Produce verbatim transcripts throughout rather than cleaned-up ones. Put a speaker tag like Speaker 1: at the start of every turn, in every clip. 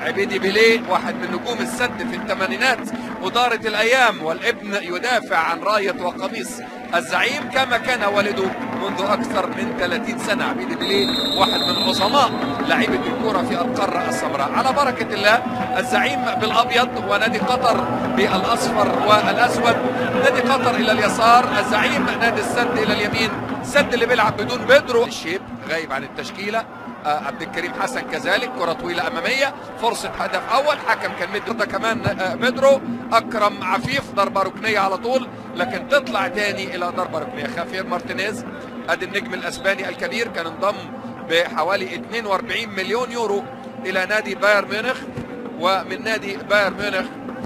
Speaker 1: عبيدي بيليه واحد من نجوم السد في الثمانينات ودارت الايام، والابن يدافع عن رايه وقميص الزعيم كما كان والده منذ اكثر من ثلاثين سنه. عبيدي بيليه واحد من عظماء لعيبه الكره في القاره السمراء. على بركه الله الزعيم بالابيض ونادي قطر بالاصفر والاسود. نادي قطر الى اليسار، الزعيم نادي السد الى اليمين. السد اللي بيلعب بدون بيدرو الشيب غايب عن التشكيله، آه عبد الكريم حسن كذلك. كره طويله اماميه، فرصه هدف اول، حكم كان مدي ده كمان آه بيدرو. اكرم عفيف ضربه ركنيه على طول لكن تطلع تاني الى ضربه ركنيه. خافير مارتينيز ادي النجم الاسباني الكبير كان انضم بحوالي اثنين وأربعين مليون يورو الى نادي بايرن ميونخ، ومن نادي بايرن ميونخ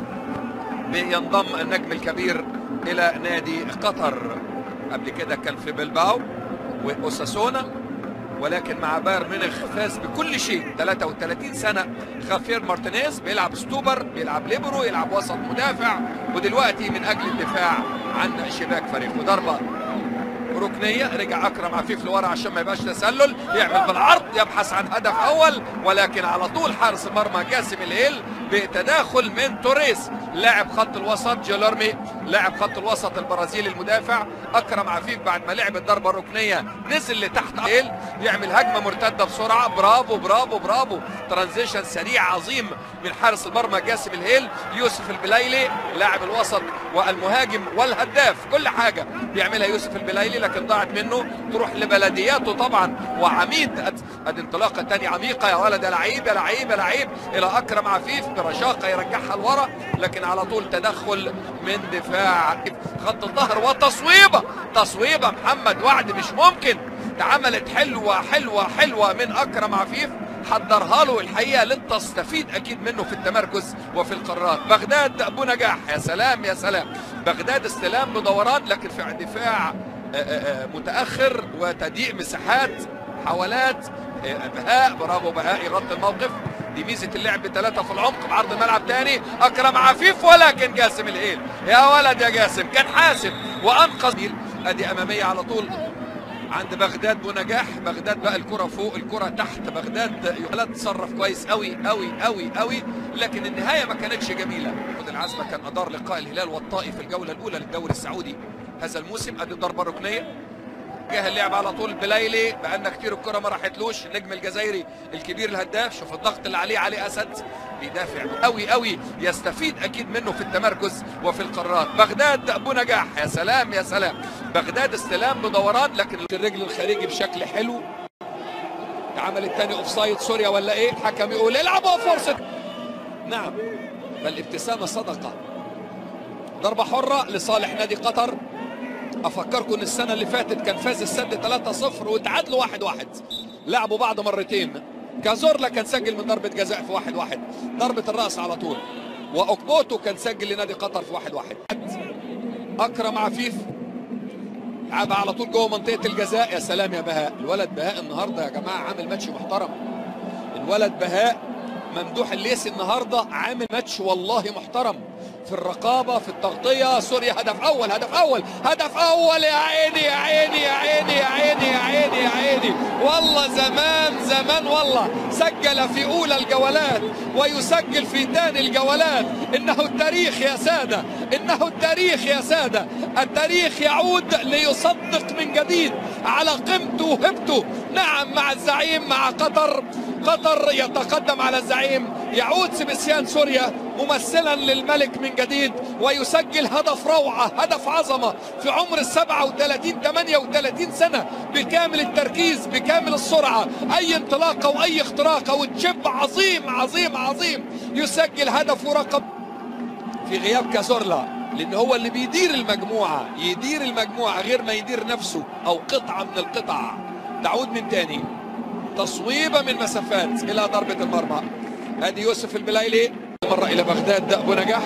Speaker 1: بينضم النجم الكبير الى نادي قطر. قبل كده كان في بلباو واوساسونا، ولكن مع بايرن ميونخ فاز بكل شيء. ثلاثة وثلاثين سنة خافير مارتينيز بيلعب ستوبر، بيلعب ليبرو، يلعب وسط مدافع، ودلوقتي من اجل الدفاع عن شباك فريقه. ضربة ركنية، رجع اكرم عفيف لورا عشان ما يبقاش تسلل، يعمل بالعرض، يبحث عن هدف اول، ولكن على طول حارس المرمى جاسم الهيل بتداخل من توريس لاعب خط الوسط. جيلورمي لاعب خط الوسط البرازيلي المدافع. اكرم عفيف بعد ما لعب الضربه الركنيه نزل لتحت هيل، يعمل هجمه مرتده بسرعه. برافو برافو برافو، ترانزيشن سريع عظيم من حارس المرمى جاسم الهيل. يوسف البلايلي لاعب الوسط والمهاجم والهداف، كل حاجه بيعملها يوسف البلايلي، لكن ضاعت منه. تروح لبلدياته طبعا وعميد. ادي انطلاقه ثانيه عميقه، يا ولد يا لعيب يا لعيب يا لعيب، الى اكرم عفيف برشاقه يرجعها لورا، لكن على طول تدخل من دفاع خط الظهر وتصويبه. تصويبه محمد وعد مش ممكن، اتعملت حلوه حلوه حلوه من اكرم عفيف، حضرها له الحقيقه لتستفيد اكيد منه في التمركز وفي القرارات. بغداد ابو نجاح، يا سلام يا سلام، بغداد استلام بدوران لكن في دفاع متاخر وتضييق مساحات، حاولات. بهاء، برافو بهاء يغطي الموقف. دي ميزه اللعب بثلاثه في العمق بعرض الملعب تاني. اكرم عفيف ولكن جاسم الهيل، يا ولد يا جاسم كان حاسم وانقذ. ادي اماميه على طول عند بغداد بنجاح. بغداد بقى الكره فوق الكره تحت، بغداد تصرف كويس قوي قوي قوي قوي، لكن النهايه ما كانتش جميله. خد العزمه كان ادار لقاء الهلال والطائي في الجوله الاولى للدوري السعودي هذا الموسم. ادي الضربه الركنيه، جه اللعب على طول بلايلي، بقالنا كتير الكره ما راحتلوش. النجم الجزائري الكبير الهداف، شوف الضغط اللي عليه علي اسد، بيدافع قوي قوي، يستفيد اكيد منه في التمركز وفي القرارات. بغداد ابو نجاح، يا سلام يا سلام، بغداد استلام بدوران لكن الرجل الخارجي بشكل حلو. عمل الثاني اوف سايد سوريا ولا ايه؟ الحكم يقول العبوا فرصه. نعم، فالابتسامه صدقه. ضربه حره لصالح نادي قطر. افكركم ان السنه اللي فاتت كان فاز السد ثلاثة صفر وتعادلوا واحد واحد، لعبوا بعض مرتين. كازورلا كان سجل من ضربه جزاء في واحد واحد، ضربه الراس على طول، واوكبوتو كان سجل لنادي قطر في واحد واحد. اكرم عفيف لعبها على طول جوه منطقه الجزاء. يا سلام يا بهاء، الولد بهاء النهارده يا جماعه عامل ماتش محترم. الولد بهاء ممدوح الليثي النهارده عامل ماتش والله محترم في الرقابه في التغطيه. سوريا هدف اول هدف اول هدف اول، يا عيني يا عيني يا عيني يا عيني يا عيني يا عيني، والله زمان زمان والله سجل في اولى الجولات ويسجل في ثاني الجولات. انه التاريخ يا ساده، انه التاريخ يا ساده، التاريخ يعود ليصدق من جديد على قيمته وهبته. نعم مع الزعيم مع قطر، قطر يتقدم على الزعيم، يعود سبيسيان سوريا ممثلا للملك من جديد ويسجل هدف روعة، هدف عظمة في عمر السبعة وثلاثين ثمانية وثلاثين سنة، بكامل التركيز بكامل السرعة، أي انطلاقة وأي اختراقة وتشب عظيم عظيم عظيم، يسجل هدف ورقم في غياب كازورلا، لأن هو اللي بيدير المجموعة، يدير المجموعة غير ما يدير نفسه أو قطعة من القطع. تعود من تاني تصويبة من مسافات إلى ضربة المرمى. ادي يوسف البلايلي مرة إلى بغداد أبو نجاح.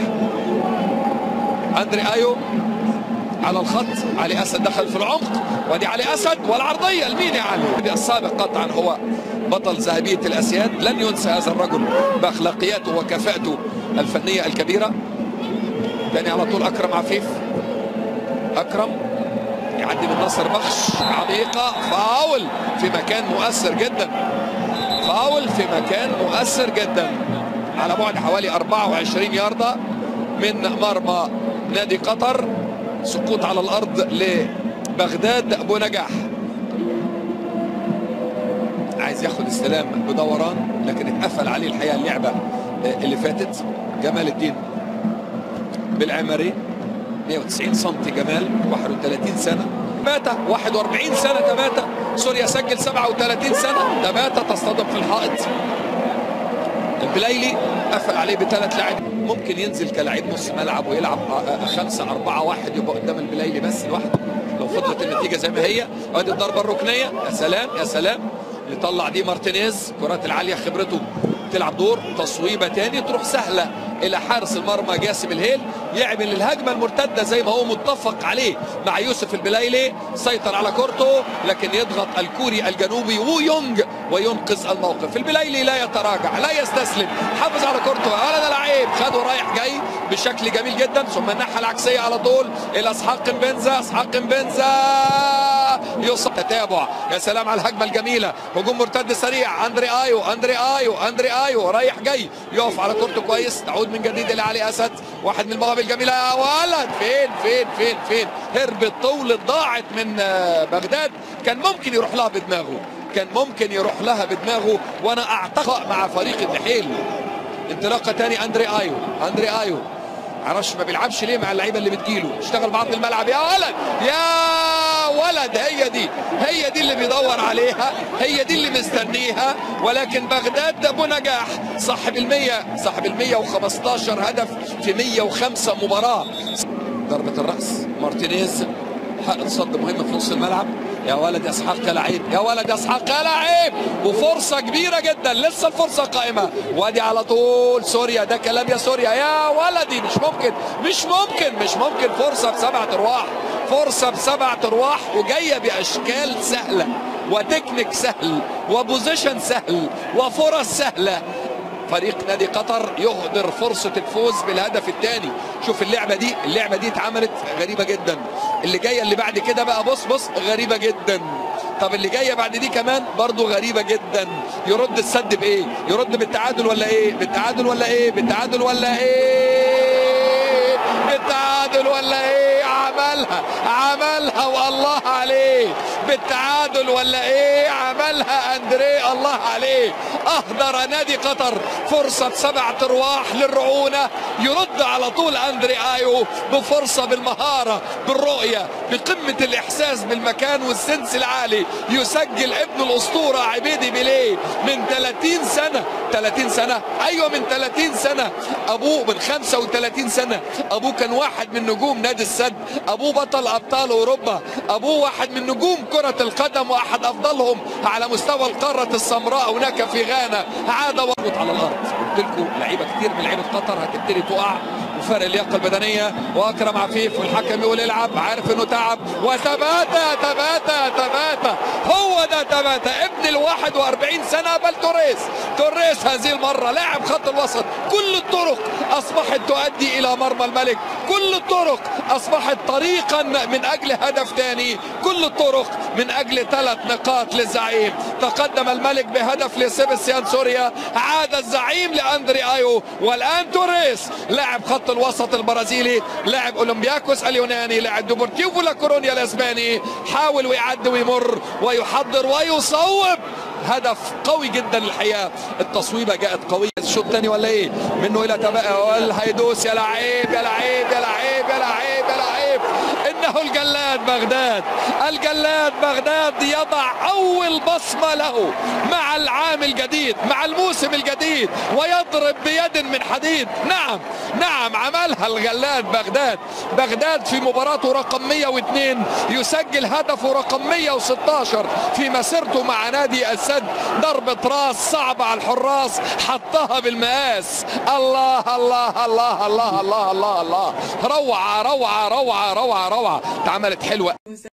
Speaker 1: أندري آيو على الخط، علي أسد دخل في العمق، ودي علي أسد والعرضية لمين يا علي؟ السابق قطعا هو بطل ذهبية الأسياد، لن ينسى هذا الرجل بأخلاقياته وكفاءته الفنية الكبيرة. تاني على طول أكرم عفيف، أكرم يعدي من ناصر بخش، عميقة، فاول في مكان مؤثر جدا، فاول في مكان مؤثر جدا. على بعد حوالي أربعة وعشرين ياردة من مرمى نادي قطر. سقوط على الارض لبغداد بونجاح، عايز ياخد السلام بدوران لكن اتقفل عليه الحقيقه اللعبه اللي فاتت. جمال الدين بالعمري مئة وتسعين سم، جمال واحد وثلاثين سنه، تباتا واحد وأربعين سنه، تباتا سوريا سجل سبعة وثلاثين سنه، تباتا تصطدم في الحائط. البلايلي قفل عليه بثلاث لاعبين، ممكن ينزل كلاعب نص ملعب ويلعب خمسة أربعة واحد يبقى قدام البلايلي بس لوحده لو فضلت النتيجه زي ما هي. وادي الضربه الركنيه، يا سلام يا سلام، يطلع دي مارتينيز، كرات العاليه خبرته تلعب دور. تصويبه تاني تروح سهله الى حارس المرمى جاسم الهيل، يعمل الهجمه المرتده زي ما هو متفق عليه مع يوسف البلايلي، سيطر على كورته لكن يضغط الكوري الجنوبي وو يونغ وينقذ الموقف. البلايلي لا يتراجع لا يستسلم، حافظ على كورته، ولا ده لعيب خده رايح جاي بشكل جميل جدا. ثم الناحيه العكسيه على طول الى اسحاق مبنزا، اسحاق مبنزا يوصل تتابع، يا سلام على الهجمه الجميله، هجوم مرتد سريع، اندري ايو اندري ايو اندري ايو رايح جاي يقف على كورته كويس، تعود من جديد الى علي اسد، واحد من المواهب الجميله يا ولد، فين فين فين فين هربت طول ضاعت من بغداد، كان ممكن يروح لها بدماغه، كان ممكن يروح لها بدماغه، وانا اعتقد مع فريق النحيل. انطلاقه ثاني اندري ايو، اندري ايو معرفش ما بيلعبش ليه مع اللعيبه اللي بتجيله، اشتغل بعرض الملعب، يا ولد يا ولد، هي دي هي دي اللي بيدور عليها، هي دي اللي مستنيها. ولكن بغداد بونجاح صاحب المية، صاحب المية وخمستاشر هدف في مية وخمسة مباراة. ضربة الرأس مارتينيز، حق صد مهم في نص الملعب، يا ولد يا اسحاق يا لعيب، يا ولد يا اسحاق يا لعيب، وفرصه كبيره جدا، لسه الفرصه قائمه، وادي على طول سوريا، ده كلام يا سوريا يا ولدي، مش ممكن مش ممكن مش ممكن، فرصه بسبعه ارواح، فرصه بسبعه ارواح، وجايه باشكال سهله وتكنيك سهل وبوزيشن سهل وفرص سهله. فريق نادي قطر يهدر فرصة الفوز بالهدف الثاني. شوف اللعبة دي، اللعبة دي اتعملت غريبة جدا. اللي جاية اللي بعد كده بقى بص بص غريبة جدا. طب اللي جاية بعد دي كمان برضو غريبة جدا. يرد السد بإيه؟ يرد بالتعادل ولا إيه؟ بالتعادل ولا إيه؟ بالتعادل ولا إيه؟ بالتعادل ولا إيه؟ عملها عملها والله عليه. بالتعادل ولا إيه؟ عملها أندريه الله عليه. أهدر نادي قطر فرصة سبعة أرواح للرعونة. يرد على طول أندري آيو بفرصة بالمهارة بالرؤية بقمة الإحساس بالمكان والسنس العالي. يسجل ابن الأسطورة عبيدي بيليه من ثلاثين سنة، ثلاثين سنة أيوة من ثلاثين سنة. أبوه من خمسة وثلاثين سنة، أبوه كان واحد من نجوم نادي السد، أبوه بطل أبطال أوروبا، أبوه واحد من نجوم كرة القدم وأحد أفضلهم على مستوى القارة السمراء هناك في غانا. عاد وقت على الأرض. قلت لكم لعيبة كتير من لعيبة قطر هتبتدي تقع وفرق اللياقة البدنية. وأكرم عفيف والحكم يقول العب، عارف إنه تعب، وتباتا تباتا تباتا هو ده تباتا ابن ال واحد وأربعين سنة. بل توريس توريس هذه المرة لاعب خط الوسط، كل الطرق أصبحت تؤدي إلى مرمى الملك، كل الطرق أصبحت طريقا من أجل هدف ثاني، كل الطرق من أجل ثلاث نقاط للزعيم. تقدم الملك بهدف لسيبستيان سوريا، عاد الزعيم لأندري آيو، والآن توريس لاعب خط الوسط البرازيلي، لاعب أولمبياكوس اليوناني، لاعب دوبورتيفو لا كورونيا الإسباني، حاول ويعد ويمر ويحضر ويصوب. هدف قوي جدا الحقيقه، التصويبه جاءت قويه. الشوط الثاني ولا ايه؟ منه الى تبقى الهيدوس، يا لعيب يا لعيب يا لعيب يا لعيب يا لعيب. انه الجلاد بغداد، الجلاد بغداد يضع اول بصمه له مع العام الجديد، مع الموسم الجديد، ويضرب بيد من حديد. نعم نعم عملها الجلاد بغداد. بغداد في مباراته رقم مئة واثنين يسجل هدفه رقم مئة وستاشر في مسيرته مع نادي السد. ضربة راس صعبة على الحراس، حطها بالمقاس. الله الله الله الله الله الله الله، روعة روعة روعة روعة روعة، اتعملت حلوة.